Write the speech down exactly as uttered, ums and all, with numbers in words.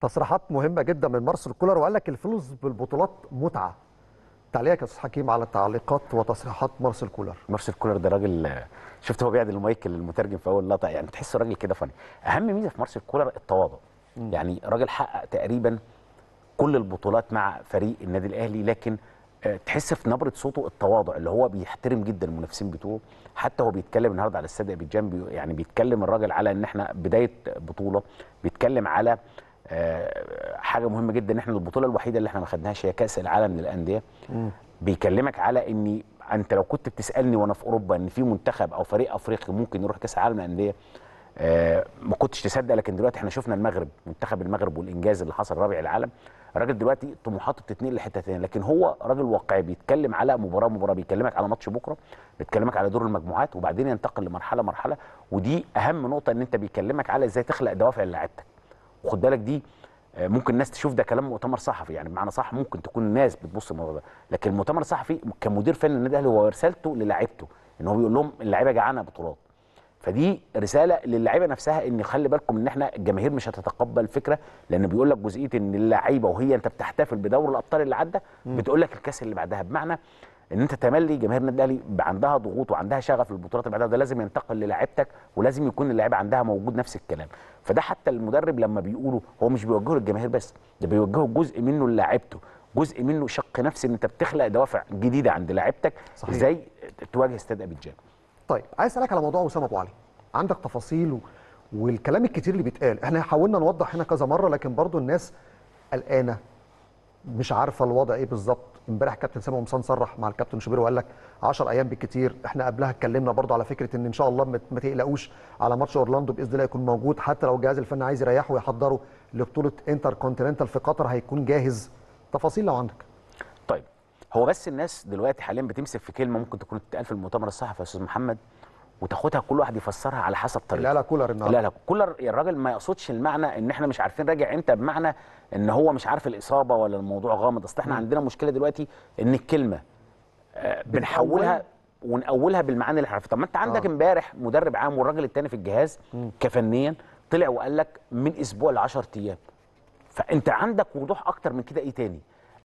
تصريحات مهمه جدا من مارسيل كولر، وقال لك الفوز بالبطولات متعه. تعليقك يا استاذ حكيم على تعليقات وتصريحات مارسيل كولر؟ مارسيل كولر ده راجل، شفت هو بيعدل المايك للمترجم في اول لقطه، يعني بتحس راجل كده فني. اهم ميزه في مارسيل كولر التواضع. م. يعني راجل حقق تقريبا كل البطولات مع فريق النادي الاهلي، لكن تحس في نبره صوته التواضع، اللي هو بيحترم جدا المنافسين بتوعه. حتى هو بيتكلم النهارده على استاد ابيجان، يعني بيتكلم الراجل على ان احنا بدايه بطوله، بيتكلم على حاجه مهمه جدا، ان احنا البطوله الوحيده اللي احنا ما خدناهاش هي كاس العالم للانديه. بيكلمك على اني انت لو كنت بتسالني وانا في اوروبا ان في منتخب او فريق افريقي ممكن يروح كاس العالم للانديه، آه ما كنتش تصدق. لكن دلوقتي احنا شفنا المغرب، منتخب المغرب والانجاز اللي حصل رابع العالم. الراجل دلوقتي طموحاته بتتنقل لحته ثانيه، لكن هو راجل واقعي، بيتكلم على مباراه مباراه، بيكلمك على ماتش بكره، بيتكلمك على دور المجموعات، وبعدين ينتقل لمرحله مرحله. ودي اهم نقطه، ان انت بيكلمك على ازاي تخلق دوافع للاعيبتك. وخد بالك دي ممكن الناس تشوف ده كلام مؤتمر صحفي، يعني بمعنى صح ممكن تكون الناس بتبص الموضوع ده، لكن المؤتمر الصحفي كمدير فني للنادي الاهلي هو رسالته للاعيبته، ان هو بيقول لهم اللعيبه جعانه بطولات. فدي رساله للاعيبه نفسها، ان خلي بالكم ان احنا الجماهير مش هتتقبل الفكره، لان بيقول لك جزئيه ان اللعيبه وهي انت بتحتفل بدوري الابطال اللي عدى بتقول لك الكاس اللي بعدها، بمعنى ان انت تملي جماهير النادي الاهلي عندها ضغوط وعندها شغف للبطولات اللي بعدها، وده لازم ينتقل للاعيبتك، ولازم يكون اللعيبه عندها موجود نفس الكلام. فده حتى المدرب لما بيقوله هو مش بيوجهه للجماهير بس، ده بيوجهه جزء منه للاعيبته، جزء منه شق نفسي، ان انت بتخلق دوافع جديده عند لاعيبتك ازاي تواجه استاد ابيجان. طيب عايز اسالك على موضوع وسام ابو علي، عندك تفاصيل و... والكلام الكتير اللي بيتقال، احنا حاولنا نوضح هنا كذا مره، لكن برضو الناس قلقانه مش عارفه الوضع ايه بالظبط. امبارح كابتن سامي قمصان صرح مع الكابتن شوبير وقال لك عشر ايام بالكتير. احنا قبلها اتكلمنا برضو على فكره ان ان شاء الله ما تقلقوش على ماتش اورلاندو، باذن الله يكون موجود، حتى لو الجهاز الفني عايز يريحه ويحضره لبطوله انتر كونتيننتال في قطر هيكون جاهز. تفاصيل لو عندك. طيب هو بس الناس دلوقتي حاليا بتمسك في كلمه ممكن تكون بتتقال في المؤتمر الصحفي يا استاذ محمد، وتاخدها كل واحد يفسرها على حسب طريقته. لا لا كولر النهارده، لا لا كولر الراجل ما يقصدش المعنى ان احنا مش عارفين راجع امتى، بمعنى ان هو مش عارف الاصابه ولا الموضوع غامض. اصل احنا م. عندنا مشكله دلوقتي ان الكلمه آه بنحولها ونقولها بالمعاني اللي احنا عارفينها. طب ما انت عندك امبارح آه. مدرب عام والراجل الثاني في الجهاز م. كفنيا طلع وقال لك من اسبوع ل عشرة ايام. فانت عندك وضوح اكتر من كده ايه تاني؟